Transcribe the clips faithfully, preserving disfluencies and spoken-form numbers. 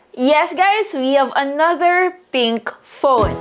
Yes guys, we have another pink phone.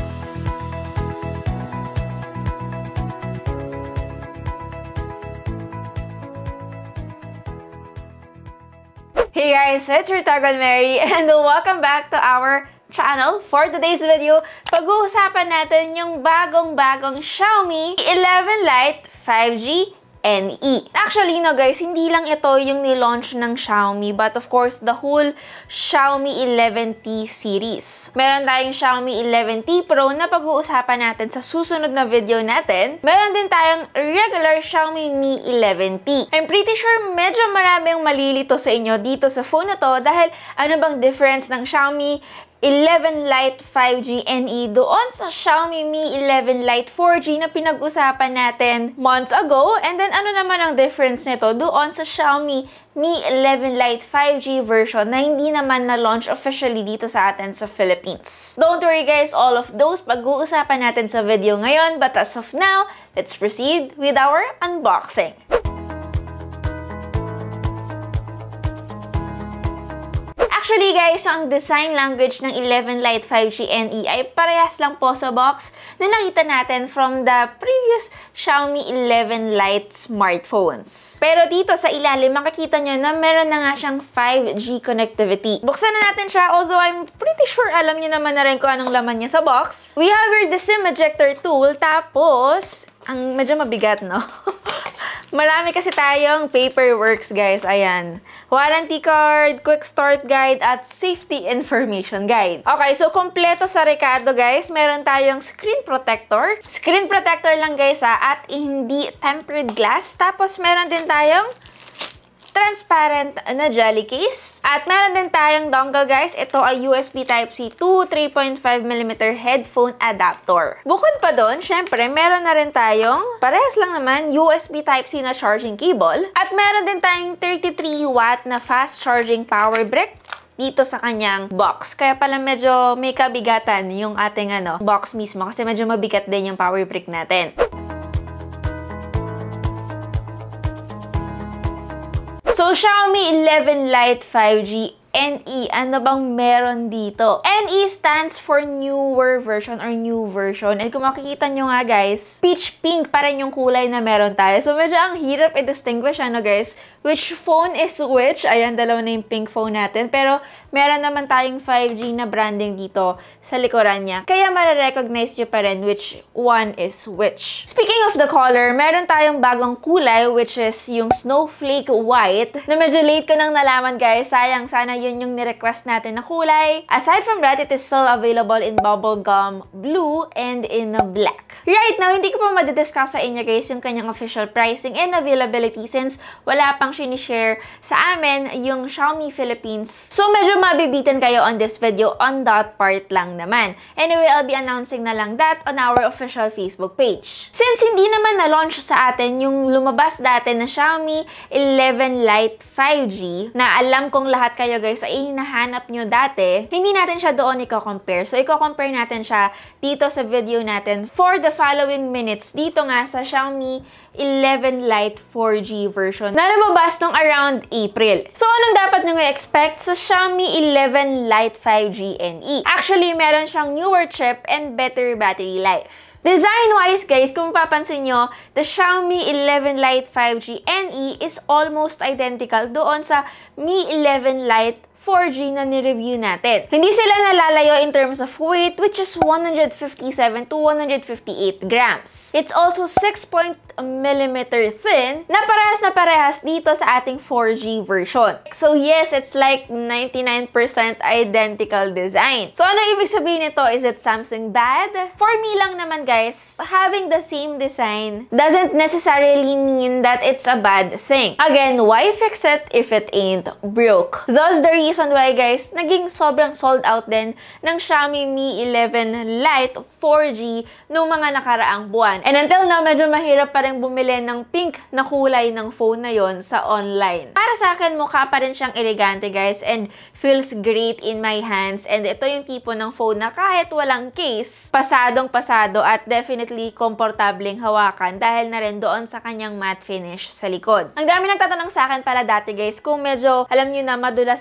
Hey guys, it's your Tagal Mary and welcome back to our channel. For today's video, pag-uusapan natin yung bagong-bagong Xiaomi eleven Lite five G N E. Actually, no guys, hindi lang ito yung nilaunch ng Xiaomi, but of course, the whole Xiaomi eleven T series. Meron tayong Xiaomi eleven T Pro na pag-uusapan natin sa susunod na video natin. Meron din tayong regular Xiaomi Mi eleven T. I'm pretty sure medyo maraming malilito sa inyo dito sa phone na to dahil ano bang difference ng Xiaomi eleven Lite five G N E doon sa Xiaomi Mi eleven Lite four G na pinag-usapan natin months ago, and then ano naman ang difference nito doon sa Xiaomi Mi eleven Lite five G version na hindi naman na-launch officially dito sa atin sa Philippines. Don't worry guys, all of those pag-uusapan natin sa video ngayon, but as of now, let's proceed with our unboxing. Actually guys, so ang design language ng eleven Lite five G N E ay parehas lang po sa box na nakita natin from the previous Xiaomi eleven Lite smartphones. Pero dito sa ilalim, makikita nyo na meron na nga siyang five G connectivity. Buksan na natin siya, although I'm pretty sure alam nyo naman na rin kung anong laman niya sa box. We have here the SIM ejector tool, tapos, ang medyo mabigat, no? Marami kasi tayong paperworks, guys. Ayan. Warranty card, quick start guide, at safety information guide. Okay, so kompleto sa rekado, guys. Meron tayong screen protector. Screen protector lang, guys, ha, at hindi tempered glass. Tapos, meron din tayong transparent na jelly case. At meron din tayong dongle, guys. Ito ay U S B Type-C to three point five millimeter headphone adapter. Bukod pa doon, syempre, meron na rin tayong, parehas lang naman, U S B Type-C na charging cable. At meron din tayong thirty-three watt na fast charging power brick dito sa kanyang box. Kaya pala medyo may kabigatan yung ating ano, box mismo kasi medyo mabigat din yung power brick natin. So, Xiaomi eleven Lite five G N E, ano bang meron dito? N E stands for newer version or new version. And kung makikita nyo nga guys, peach pink pa rin yung kulay na meron tayo. So, medyo ang hirap i-distinguish, ano guys, which phone is which. Ayan, dalawa na yung pink phone natin. Pero, meron naman tayong five G na branding dito sa likuran niya. Kaya mararecognize nyo pa rin which one is which. Speaking of the color, meron tayong bagong kulay which is yung snowflake white. Na medyo late ko nang nalaman guys. Sayang, sana yun yung nirequest natin na kulay. Aside from that, it is still available in bubblegum blue and in black. Right now, hindi ko pa madidiscuss sa inyo guys yung kanyang official pricing and availability since wala pang sinishare sa amin yung Xiaomi Philippines. So, medyo mabibitin kayo on this video on that part lang naman. Anyway, I'll be announcing na lang that on our official Facebook page. Since hindi naman na-launch sa atin yung lumabas dati na Xiaomi eleven Lite five G, na alam kong lahat kayo guys ay hinahanap nyo dati, hindi natin siya doon i-compare. So, i-compare natin siya dito sa video natin for the following minutes dito nga sa Xiaomi eleven Lite four G version na lumabas nung around April. So, anong dapat nyo i-expect sa Xiaomi eleven Lite five G N E? Actually, meron siyang newer chip and better battery life. Design-wise, guys, kung papansin nyo, the Xiaomi eleven Lite five G N E is almost identical doon sa Mi eleven Lite four G na ni-review natin. Hindi sila nalalayo in terms of weight, which is one hundred fifty-seven to one hundred fifty-eight grams. It's also six point millimeter thin, na parehas na parehas dito sa ating four G version. So yes, it's like ninety-nine percent identical design. So ano ibig sabihin nito? Is it something bad? For me lang naman guys, having the same design doesn't necessarily mean that it's a bad thing. Again, why fix it if it ain't broke? Thus the reason why guys, naging sobrang sold out din ng Xiaomi Mi eleven Lite four G noong mga nakaraang buwan. And until now, medyo mahirap pa rin bumili ng pink na kulay ng phone na yon sa online. Para sa akin, mukha pa rin siyang elegante guys and feels great in my hands. And ito yung tipo ng phone na kahit walang case, pasadong pasado at definitely komportableng hawakan dahil na rin doon sa kanyang matte finish sa likod. Ang dami nagtatanong sa akin pala dati guys kung medyo, alam nyo na, madulas ba yung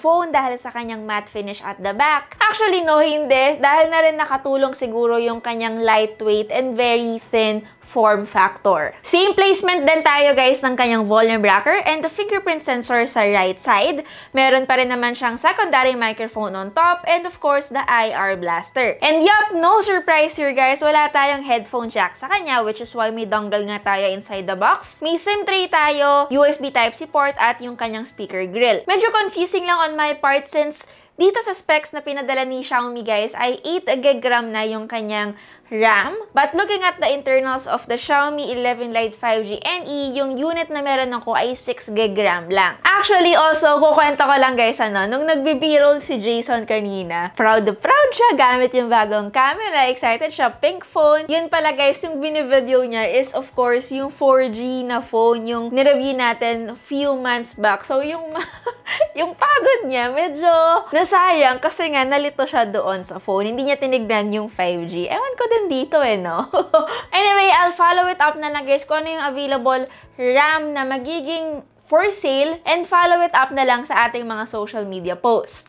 phone dahil sa kanyang matte finish at the back. Actually, no, hindi. Dahil na rin nakatulong siguro yung kanyang lightweight and very thin form factor. Same placement din tayo guys ng kanyang volume rocker and the fingerprint sensor sa right side. Meron pa rin naman siyang secondary microphone on top and of course the I R blaster. And yup, no surprise here guys, wala tayong headphone jack sa kanya, which is why may dongle nga tayo inside the box. May SIM tray tayo, U S B Type-C port at yung kanyang speaker grill. Medyo confusing lang on my part since dito sa specs na pinadala ni Xiaomi guys ay eight gig RAM na yung kanyang RAM. But looking at the internals of the Xiaomi eleven Lite five G N E, yung unit na meron ako ay six gig RAM lang. Actually, also, kukwento ko lang guys, ano, nung nagbe-b-roll si Jason kanina, proud na proud siya gamit yung bagong camera. Excited siya, pink phone. Yun pala guys, yung binivideo niya is of course yung four G na phone, yung nireview natin few months back. So, yung yung pagod niya, medyo nasayang kasi nga nalito siya doon sa phone. Hindi niya tinignan yung five G. Ewan ko din dito eh, no? Anyway, I'll follow it up na lang guys kung ano yung available RAM na magiging for sale and follow it up na lang sa ating mga social media post.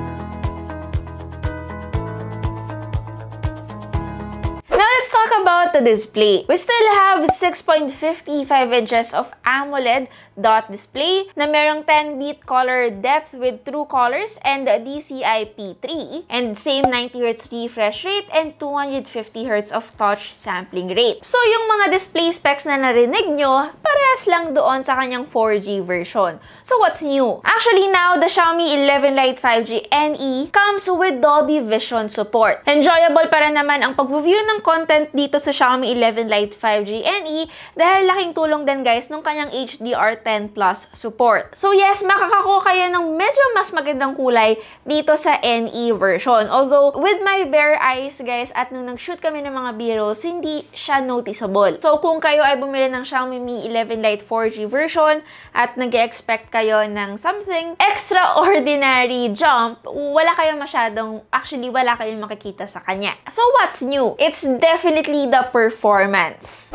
Now, let's talk about the display. We still have six point five five inches of AMOLED dot display na merong ten bit color depth with true colors and D C I P three and same ninety hertz refresh rate and two hundred fifty hertz of touch sampling rate. So, yung mga display specs na narinig nyo, parehas lang doon sa kanyang four G version. So, what's new? Actually, now, the Xiaomi eleven Lite five G N E comes with Dolby Vision support. Enjoyable pa rin naman ang pag-view ng content dito sa Xiaomi eleven Lite five G N E dahil laking tulong din guys nung kanyang H D R ten plus support. So yes, makakakuha kayo ng medyo mas magandang kulay dito sa N E version. Although, with my bare eyes guys, at nung nag-shoot kami ng mga b-rolls, hindi siya noticeable. So kung kayo ay bumili ng Xiaomi Mi eleven Lite four G version at nag-expect kayo ng something extraordinary jump, wala kayong masyadong, actually wala kayong makikita sa kanya. So what's new? It's definitely the performance.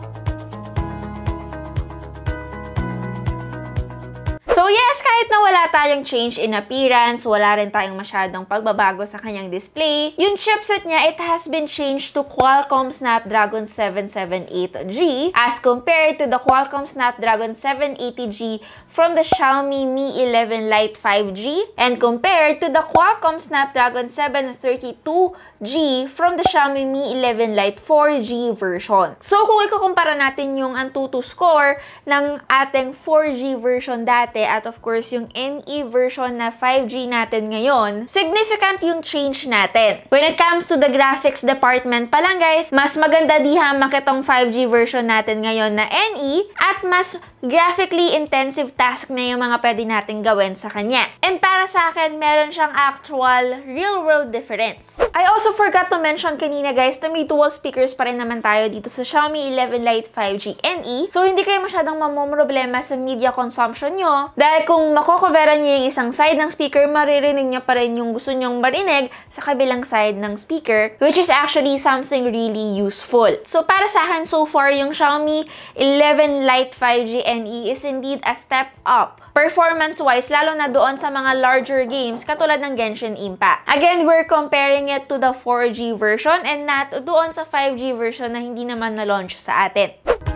So yes, kahit na wala tayong change in appearance, wala rin tayong masyadong pagbabago sa kanyang display, yung chipset niya, it has been changed to Qualcomm Snapdragon seven seventy-eight G as compared to the Qualcomm Snapdragon seven eighty G from the Xiaomi Mi eleven Lite five G and compared to the Qualcomm Snapdragon seven thirty-two G from the Xiaomi Mi eleven Lite four G version. So kung ikukumpara natin yung Antutu score ng ating four G version dati at of course yung N E version na five G natin ngayon, significant yung change natin. When it comes to the graphics department pa lang guys, mas maganda diha makitong five G version natin ngayon na N E at mas graphically intensive task na yung mga pwede natin gawin sa kanya. And para sa akin, meron siyang actual real-world difference. I also forgot to mention kanina guys na may dual speakers pa rin naman tayo dito sa Xiaomi eleven Lite five G N E. So, hindi kayo masyadong mamomroblema sa media consumption nyo. Dahil kung makocoveran nyo yung isang side ng speaker, maririnig nyo pa rin yung gusto nyong marinig sa kabilang side ng speaker, which is actually something really useful. So, para sa akin, so far, yung Xiaomi eleven Lite five G N E is indeed a step up performance-wise, lalo na doon sa mga larger games katulad ng Genshin Impact. Again, we're comparing it to the four G version and not doon sa five G version na hindi naman na-launch sa atin.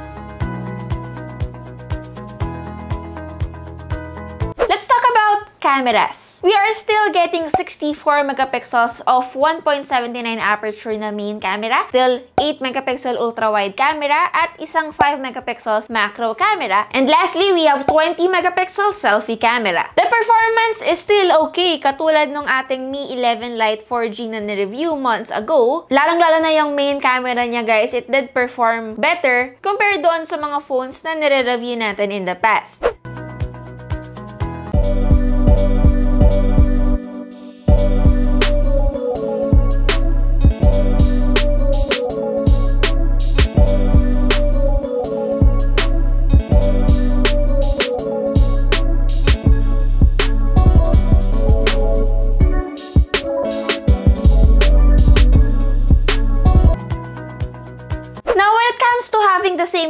Let's talk about cameras. We are still getting sixty-four megapixels of one point seven nine aperture na main camera, still eight megapixel ultra-wide camera, at isang five megapixels macro camera. And lastly, we have twenty megapixel selfie camera. The performance is still okay, katulad nung ating Mi eleven Lite four G na ni-review months ago. Lalong-lalo na yung main camera niya guys, it did perform better compared doon sa mga phones na nire-review natin in the past.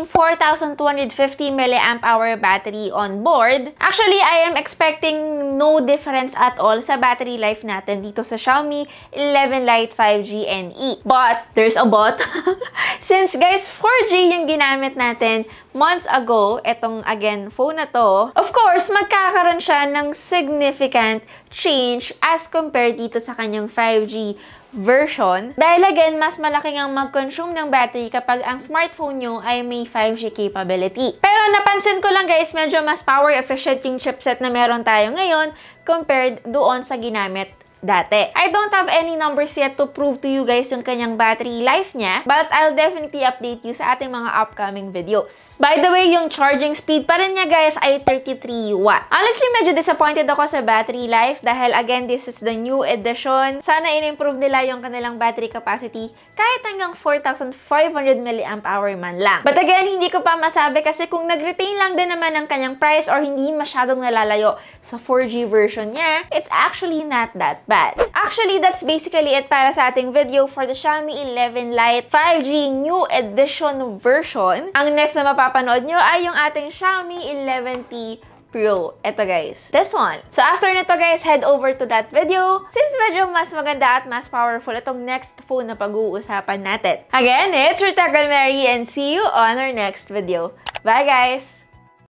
using four thousand two hundred fifty milliamp hour battery on board. Actually, I am expecting no difference at all sa battery life natin dito sa Xiaomi eleven Lite five G N E. But, there's a but. Since guys, four G yung ginamit natin months ago, etong again phone na to, of course, magkakaroon siya ng significant change as compared dito sa kanyang five G version. Dahil again, mas malaki ang mag-consume ng battery kapag ang smartphone nyo ay may five G capability. Pero napansin ko lang guys, medyo mas power efficient yung chipset na meron tayo ngayon compared doon sa ginamit dati. I don't have any numbers yet to prove to you guys yung kanyang battery life niya, but I'll definitely update you sa ating mga upcoming videos. By the way, yung charging speed pa rin niya guys ay thirty-three watt. Honestly, medyo disappointed ako sa battery life dahil again, this is the new edition. Sana in-improve nila yung kanilang battery capacity kahit hanggang four thousand five hundred milliamp hour man lang. But again, hindi ko pa masabi kasi kung nag-retain lang din naman ang kanyang price or hindi masyadong nalalayo sa four G version niya, it's actually not that bad. Actually, that's basically it para sa ating video for the Xiaomi eleven Lite five G New Edition version. Ang next na mapapanood nyo ay yung ating Xiaomi eleven T Pro. Ito guys. This one. So after nito guys, head over to that video since medyo mas maganda at mas powerful itong next phone na pag-uusapan natin. Again, it's Rita Galmeri and see you on our next video. Bye guys!